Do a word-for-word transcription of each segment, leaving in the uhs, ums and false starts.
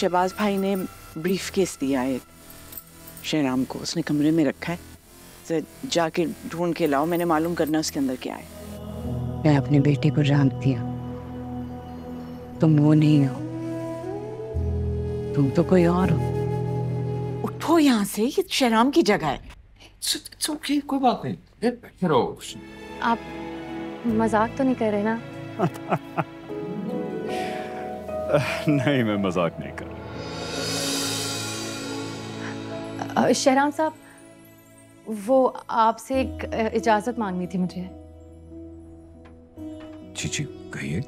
शहबाज भाई ने brief case दिया है शहराम को, उसने कमरे में रखा है, तो जाके ढूंढ के लाओ, मैंने मालूम करना उसके अंदर क्या है। मैं अपने बेटे को जानती हूँ, तुम वो नहीं हो, तुम तो कोई और हो। उठो यहाँ से, ये शहराम की जगह है। It's okay, कोई बात नहीं, बैठे रहो। आप मजाक तो नहीं कर रहे ना? नहीं, मैं मजाक नहीं कर रहा। शहराम साहब, वो आपसे एक इजाजत मांगनी थी मुझे। जी जी कहिए।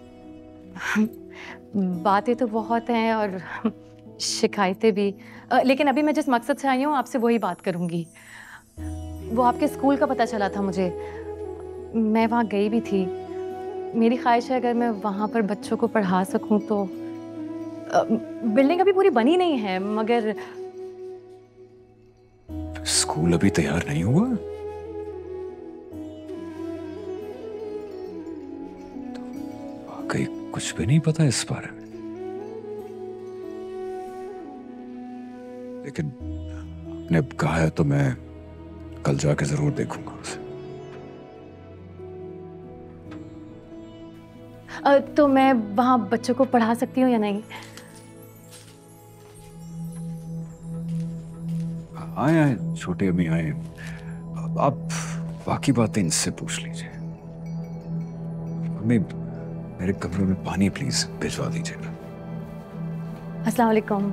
बातें तो बहुत हैं और शिकायतें भी, लेकिन अभी मैं जिस मकसद से आई हूँ आपसे वही बात करूँगी। वो आपके स्कूल का पता चला था मुझे, मैं वहाँ गई भी थी। मेरी ख्वाहिश है अगर मैं वहाँ पर बच्चों को पढ़ा सकूँ तो। बिल्डिंग अभी पूरी बनी नहीं है, मगर स्कूल अभी तैयार नहीं हुआ तो वाकई कुछ भी नहीं पता इस बारे में, लेकिन आपने कहा है तो मैं कल जाके जरूर देखूंगा उसे। तो मैं वहाँ बच्चों को पढ़ा सकती हूँ या नहीं? आए आए छोटे अम्मी आए, आप बाकी बातें इनसे पूछ लीजिए। अम्मी मेरे कमरे में पानी प्लीज भिजवा दीजिएगा। अस्सलाम वालेकुम।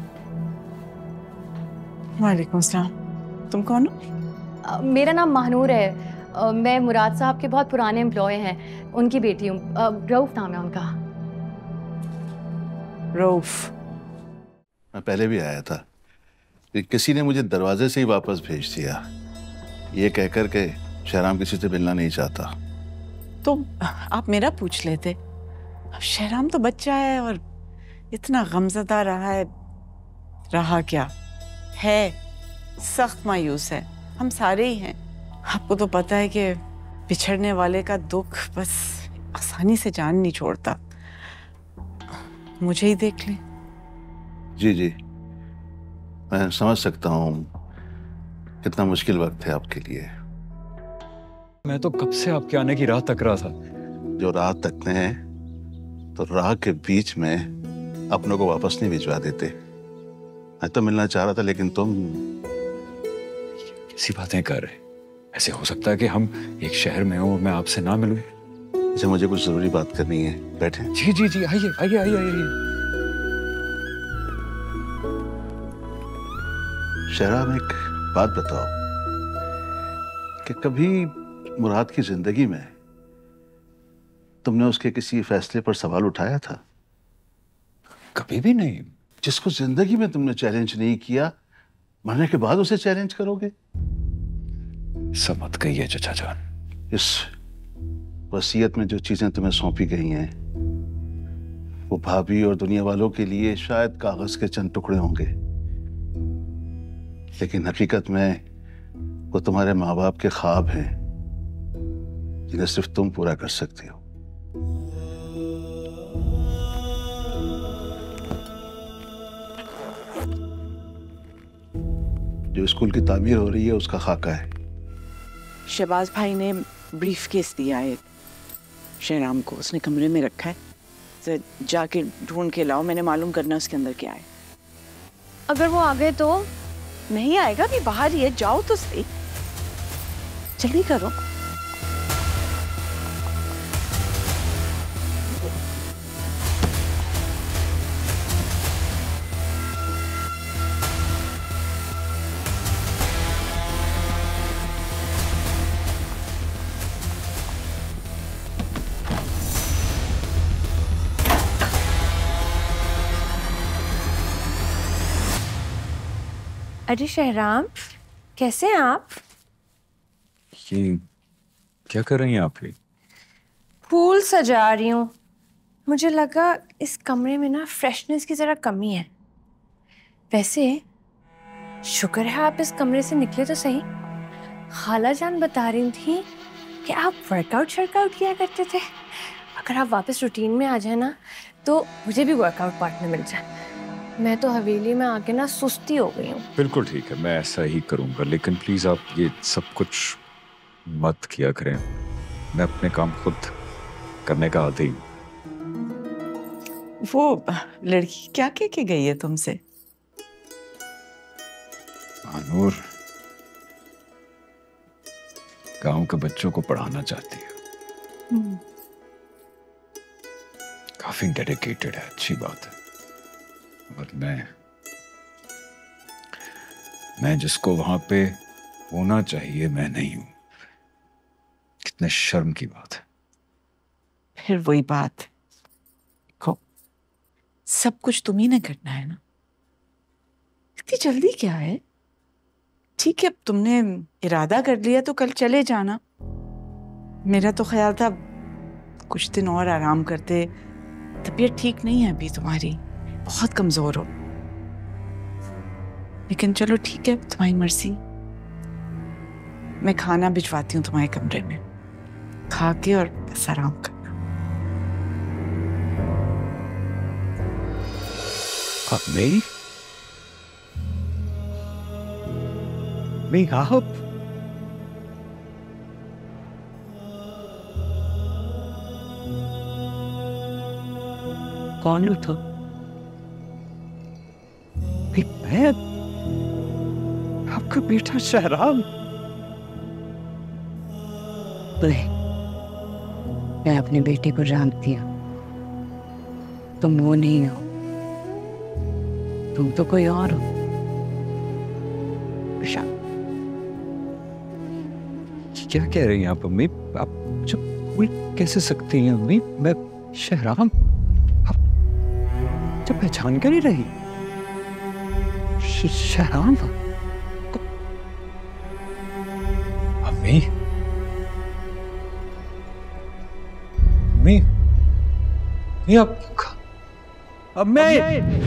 वालेकुम सलाम। तुम कौन हो? मेरा नाम महानूर है। आ, मैं मुराद साहब के बहुत पुराने एम्प्लॉय हैं, उनकी बेटी हूँ। रऊफ नाम है उनका। रऊफ? मैं पहले भी आया था, किसी ने मुझे दरवाजे से ही वापस भेज दिया, ये कहकर के शहराम किसी से मिलना नहीं चाहता। तो आप मेरा पूछ लेते। अब शहराम तो बच्चा है और इतना गमज़दा रहा है, रहा क्या है, सख्त मायूस है, हम सारे ही हैं। आपको तो पता है कि बिछड़ने वाले का दुख बस आसानी से जान नहीं छोड़ता। मुझे ही देख लें। जी जी मैं समझ सकता हूँ कितना मुश्किल वक्त है आपके लिए। मैं तो कब से आपके आने की राह तक रहा था। जो राह तकते हैं तो राह के बीच में अपनों को वापस नहीं भिजवा देते। मैं तो मिलना चाह रहा था लेकिन तुम कैसी बातें कर रहे। ऐसे हो सकता है कि हम एक शहर में हो और मैं आपसे ना मिलूं। इसे मुझे कुछ जरूरी बात करनी है, बैठे। जी जी जी आइए आइए आइए आइए। शहराम एक बात बताओ कि कभी मुराद की जिंदगी में तुमने उसके किसी फैसले पर सवाल उठाया था? कभी भी नहीं। जिसको जिंदगी में तुमने चैलेंज नहीं किया, मरने के बाद उसे चैलेंज करोगे? सब मत कहिए चचा जान। इस वसीयत में जो चीजें तुम्हें सौंपी गई हैं वो भाभी और दुनिया वालों के लिए शायद कागज के चंद टुकड़े होंगे, लेकिन हकीकत में वो तुम्हारे माँ बाप के ख्वाब हैं जिन्हें सिर्फ तुम पूरा कर सकते हो। जो स्कूल की तामीर हो रही है उसका खाका है। शहबाज भाई ने ब्रीफ केस दिया है शहराम को, उसने कमरे में रखा है, तो जाके ढूंढ के लाओ, मैंने मालूम करना उसके अंदर क्या है। अगर वो आ गए तो? नहीं आएगा, भी बाहर ही है, जाओ तो सही, जल्दी करो। अरे शहराम, कैसे हैं आप? ये क्या कर रही हैं आप? ये फूल सजा रही हूँ। मुझे लगा इस कमरे में ना फ्रेशनेस की जरा कमी है। वैसे शुक्र है आप इस कमरे से निकले तो सही। खाला जान बता रही थी कि आप वर्कआउट शर्कआउट किया करते थे। अगर आप वापस रूटीन में आ जाए ना तो मुझे भी वर्कआउट पार्टनर मिल जाए। मैं तो हवेली में आके ना सुस्ती हो गई हूँ। बिल्कुल ठीक है, मैं ऐसा ही करूंगा, लेकिन प्लीज आप ये सब कुछ मत किया करें। मैं अपने काम खुद करने का आदी हूँ। वो लड़की क्या कह के गई है तुमसे? आनूर गांव के बच्चों को पढ़ाना चाहती है। काफी डेडिकेटेड है, अच्छी बात है। और मैं मैं जिसको वहां पे होना चाहिए मैं नहीं हूं। कितने शर्म की बात है। फिर वही बात, देखो सब कुछ तुम ही ने करना है ना, इतनी जल्दी क्या है? ठीक है, तुमने इरादा कर लिया तो कल चले जाना। मेरा तो ख्याल था कुछ दिन और आराम करते। तबीयत ठीक नहीं है अभी तुम्हारी, बहुत कमजोर हो। लेकिन चलो ठीक है, तुम्हारी मर्जी। मैं खाना भिजवाती हूँ तुम्हारे कमरे में, खा के और बस आराम करना। अम्मी, मैं आप कौन था? मैं आपका बेटा शहराम। नहीं, मैं अपने बेटे को जानती हूँ। तुम वो नहीं हो, तुम तो कोई और हो। क्या कह रही हैं आप अम्मी? आप मुझे भूल कैसे सकती हैं अम्मी? मैं शहराम, आप जब पहचान कर ही रही श- शहराम अम्मी, अम्मी, अम्मी आप अम्मी,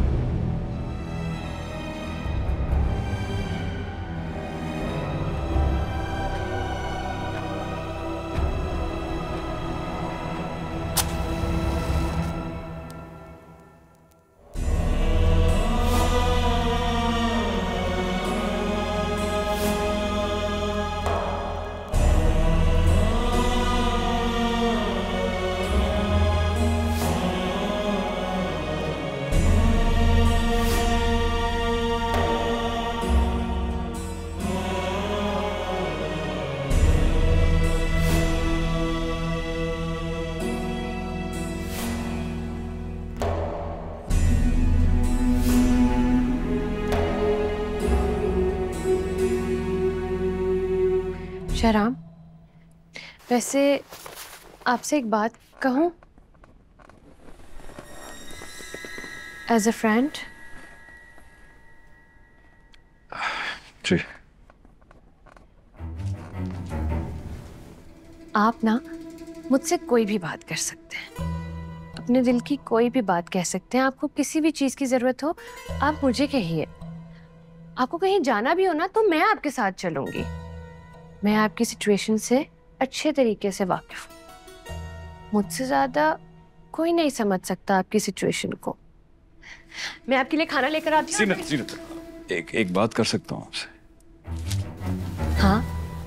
शहराम, वैसे आपसे एक बात कहूं? As a friend. जी। आप ना मुझसे कोई भी बात कर सकते हैं, अपने दिल की कोई भी बात कह सकते हैं। आपको किसी भी चीज की जरूरत हो आप मुझे कहिए। आपको कहीं जाना भी हो ना तो मैं आपके साथ चलूंगी। मैं आपकी सिचुएशन से अच्छे तरीके से वाकिफ हूँ। मुझसे ज्यादा कोई नहीं समझ सकता आपकी सिचुएशन को। मैं आपके लिए खाना लेकर आती हूँ। सीनत, सीनत, एक एक बात कर सकता हूँ आपसे? हाँ।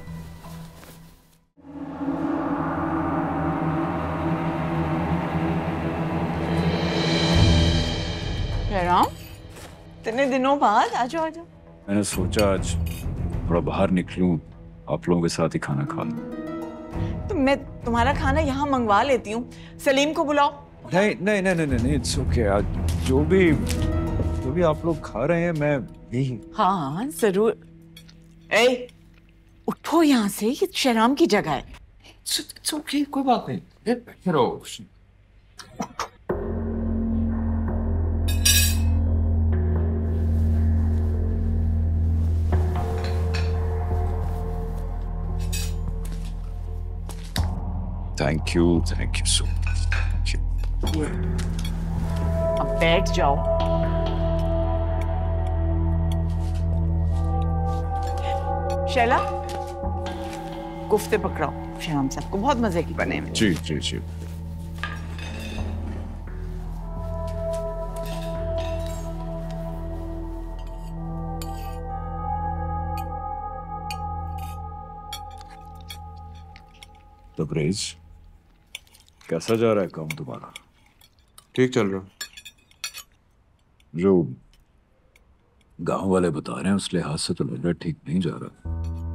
शहराम, इतने दिनों बाद आ जाओ, आ जाओ। मैंने सोचा आज थोड़ा बाहर निकलूं, आप लोगों के साथ ही खाना खा लूं। तो मैं तुम्हारा खाना यहाँ मंगवा लेती हूँ, सलीम को बुलाओ। नहीं नहीं नहीं नहीं नहीं, इट्स ओके। आज जो भी जो भी आप लोग खा रहे हैं मैं यही। हाँ जरूर। ए, उठो यहाँ से, ये शहराम की जगह है। It's okay, कोई बात नहीं। ये बैठे रहो। Thank you, thank you so much. अब बैठ जाओ। शैला, कुफ्ते पकड़ाओ शहराम साहब को, बहुत मजे की बने हैं। जी जी जी। तबरेज, कैसा जा रहा है काम तुम्हारा? ठीक चल रहा। जो गांव वाले बता रहे हैं उस लिहाज से तो लग रहा है ठीक नहीं जा रहा।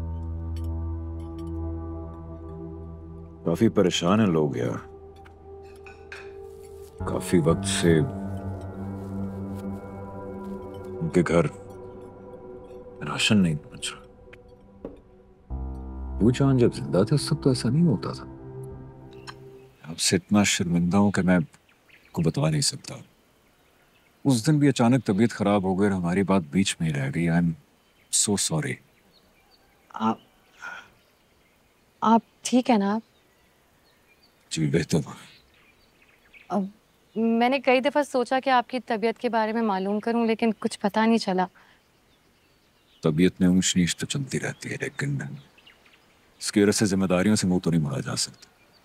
काफी परेशान है लोग यार, काफी वक्त से उनके घर राशन नहीं पहुंच रहा। वो जान जब जिंदा थे उस वक्त तो ऐसा नहीं होता था। आपसे इतना शर्मिंदा हूं कि मैं आपको बता नहीं सकता। उस दिन भी अचानक तबीयत खराब हो गई और हमारी बात बीच में ही रह गई। I am so sorry. आप आप ठीक है ना? आप जी बेहतर। अब मैंने कई दफा सोचा कि आपकी तबीयत के बारे में मालूम करूं, लेकिन कुछ पता नहीं चला। तबीयत में ऊंच नीच तो चलती रहती है, लेकिन इसकी वजह से जिम्मेदारियों से मुंह तो नहीं मोड़ा जा सकता।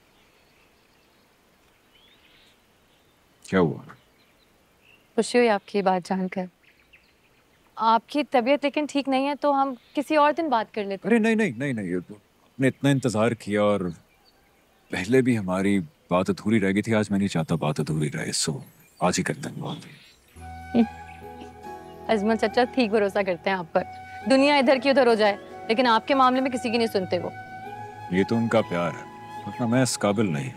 क्या हुआ? खुशी हुई आपकी बात जानकर। आपकी तबीयत लेकिन ठीक नहीं है, तो हम किसी और दिन बात कर लेते हैं। अरे नहीं नहीं नहीं नहीं, आपने इतना इंतजार किया और पहले भी हमारी बात अधूरी रह गई थी। आज मैं नहीं चाहता बात अधूरी रहे, सो आज ही करते हैं बात। अजमल चाचा ठीक भरोसा करते हैं आप पर। दुनिया इधर की उधर हो जाए, लेकिन आपके मामले में किसी की नहीं सुनते वो। ये तो उनका प्यार है, वरना मैं इस काबिल नहीं।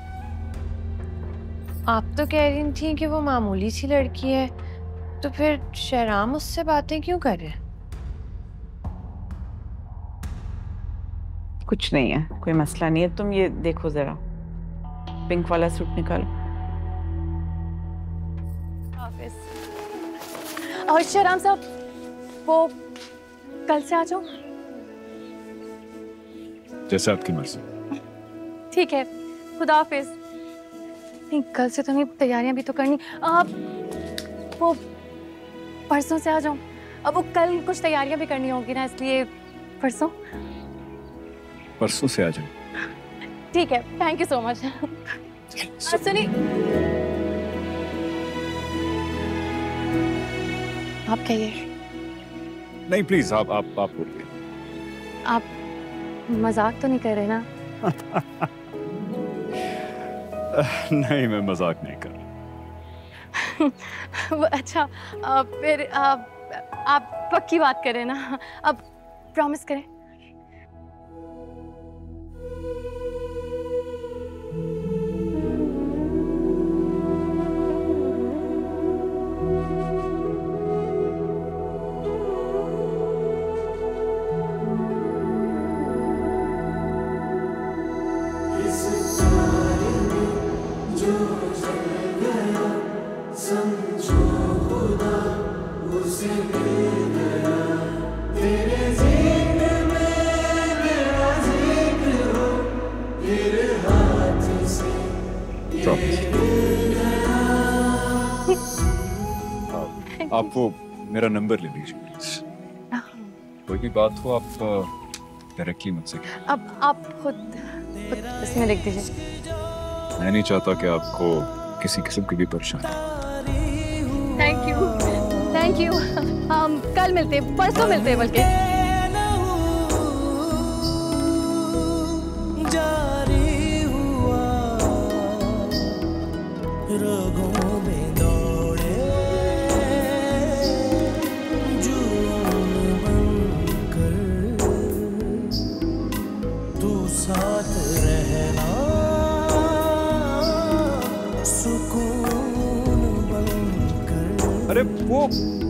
आप तो कह रही थी कि वो मामूली सी लड़की है, तो फिर शहराम उससे बातें क्यों कर रहे हैं? कुछ नहीं है, कोई मसला नहीं है। तुम ये देखो जरा, पिंक वाला सूट निकालो। और शहराम साहब, वो कल से आ जाओ। जैसे आपकी मर्जी। ठीक है, खुदा हाफिज। नहीं, कल से तो नहीं, तैयारियां भी तो करनी। आप वो परसों से आ जाओ। अब वो कल कुछ तैयारियां भी करनी होगी ना, इसलिए परसों परसों से आ जाओ। ठीक है, थैंक यू सो मच। सुनिए, आप कहिए। नहीं प्लीज, आप आप आप बोलिए। आप मजाक तो नहीं कर रहे ना? नहीं, मैं मजाक नहीं कर रहा। वो अच्छा, आ, फिर आप आप पक्की बात करें ना? अब प्रॉमिस करें। आप वो मेरा नंबर ले लीजिए प्लीज। कोई भी बात हो आप डायरेक्टली मुझसे। अब आप खुद, खुद इसमें लिख दीजिए। मैं नहीं चाहता कि आपको किसी किस्म की भी परेशानी। Thank you, thank you. हम कल मिलते हैं, परसों मिलते हैं बल्कि। अरे वो